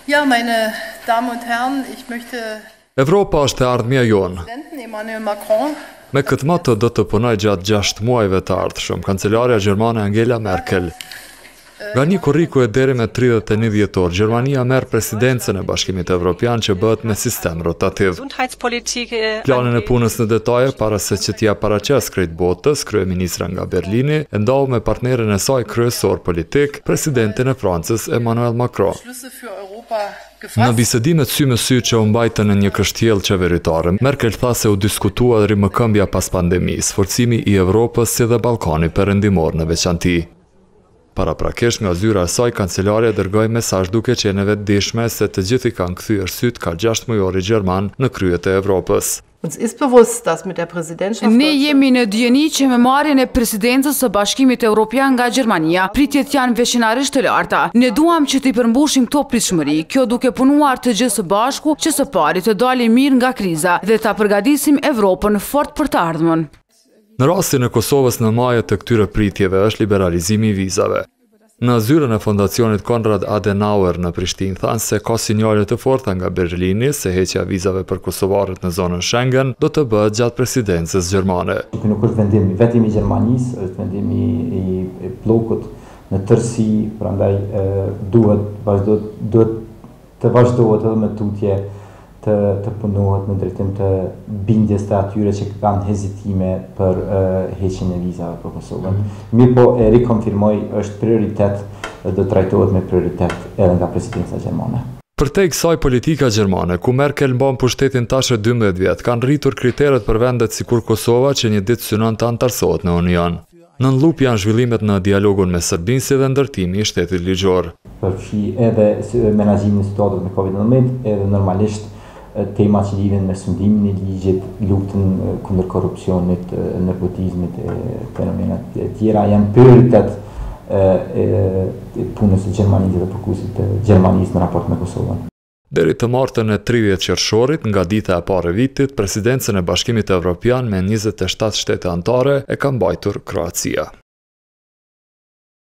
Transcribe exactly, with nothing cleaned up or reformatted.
Ja, meine Damen und Herren, ich möchte Evropa është e ardhmja jonë. Präsidenten Emmanuel Macron Me këtë moto do të punoj gjatë gjashtë muajve të ardhshëm, kancelarja gjermane Angela Merkel. Nga një kurrikule deri me tridhjetë e një dhjetor, Gjermania merr presidencën e Bashkimit Evropian që bëhet me sistem rotativ. Planin e punës në detaje para se që t'ja paraqes krejt botës, kryeministra nga Berlini, e ndau me partnerin e saj kryesor politik, presidentin e Francës Emmanuel Macron. Në bisedimet sy me sy që u mbajtën në një kështjell qeveritare, Merkel tha se u diskutua rimëkëmbja pas pandemisë, forcimi i Evropës si dhe Ballkani perëndimor në veçanti. Para prakesht nga zyra e saj, kancelarja dërgoi mesazh duke qenë e vetëdijshme se të gjithë i kanë kthyer syt ka gjashtë mujori gjerman në kryet e Evropës. Ne jemi në dijeni që me marrjen e presidencës së Bashkimit Evropian nga Gjermania, pritjet janë veçanarisht të larta. Ne duam që t'i përmbushim këto pritshmëri, kjo duke punuar të gjithë së bashku që së pari të dalim mirë nga kriza dhe ta përgatisim Evropën fort për të ardhmen. Në rastin e Kosovës në majë të këtyre pritjeve është liberalizimi i vizave. Në zyrën e fondacionit Konrad Adenauer në Prishtinë thanë se ka sinjale të forta nga Berlini se heqja vizave për kosovarët në zonën Schengen do të bëhet gjatë presidencës gjermane. Nuk është vendim vetëm i Gjermanisë, është vendim i bllokut në tërësi, prandaj duhet duhet të vazhdohet edhe me tutje të, të punohet në drejtim të bindjes të atyre që kanë hezitime për uh, heqjen e vizave për Kosovën. Mirë po e rikonfirmoj është prioritet dhe do trajtohet me prioritet edhe nga presidenca gjermane. Përtej kësaj politika gjermane, ku Merkel mban pushtetin tash e dymbëdhjetë vjet, kanë rritur kriteret për vendet sikur Kosova që një ditë synon të antarësohet në Union. Nën lup janë zhvillimet në dialogun me Serbinë si dhe ndërtimi i shtetit ligjor. Përfshi edhe menaxhimin e situatës me kovid nëntëmbëdhjetë, edhe normalisht tema që lidhen me sundimin e ligjit, luftën kundër korrupsionit, nepotizmit, fenomenat e tjera janë prioritet e punës së Gjermanisë dhe përkushtit të Gjermanisë në raport me Kosovën. Deri të martën e tridhjetë qershorit, nga dita e parë e vitit, presidencën e Bashkimit Evropian me njëzet e shtatë shtete anëtare e ka mbajtur Kroacia.